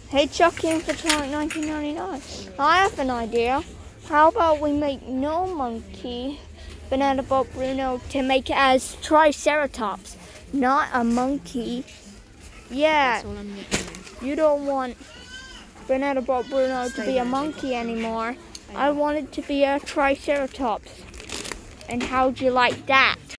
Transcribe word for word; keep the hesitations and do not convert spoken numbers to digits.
Hey, Chucky animatronic nineteen ninety-nine. I have an idea. How about we make no monkey Banana Boat Bruno to make it as Triceratops, not a monkey. Yeah, That's all I'm getting. You don't want Banana Boat Bruno Stay to be a there, monkey anymore. I I want it to be a Triceratops. And how'd you like that?